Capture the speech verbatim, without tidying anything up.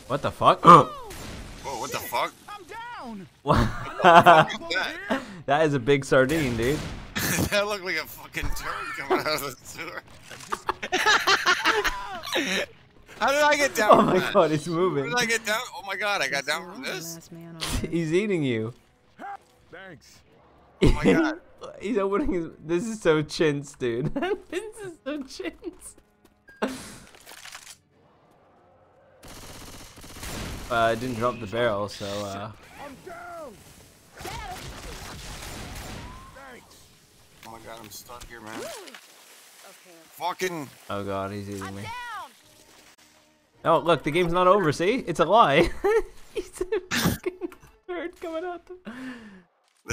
What the fuck? Whoa, what the fuck? I'm down. What? What is that? That is a big sardine, dude. That looked like a fucking turd coming out of the sewer. How did I get down? Oh from my that? god, he's How moving. did I get down? Oh my god, I got down from this? Last man on He's eating you. Thanks. Oh my god. He's opening his. This is so chintz, dude. This is so chintz. Uh, I didn't drop the barrel, so uh. I'm down. Thanks. Oh my god, I'm stuck here, man. Okay. Fucking. Oh god, he's eating me. Down. Oh look, the game's not over. See, it's a lie. He's a fucking turd coming out. The...